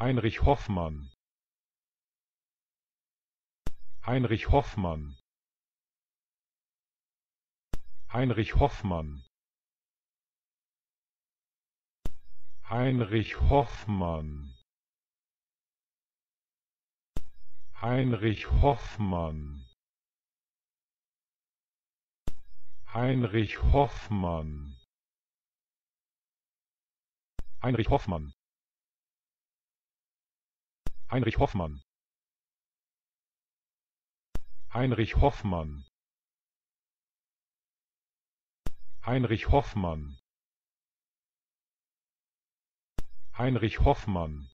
Heinrich Hoffmann, Heinrich Hoffmann, Heinrich Hoffmann, Heinrich Hoffmann, Heinrich Hoffmann, Heinrich Hoffmann, Heinrich Hoffmann, Heinrich Hoffmann, Heinrich Hoffmann, Heinrich Hoffmann, Heinrich Hoffmann,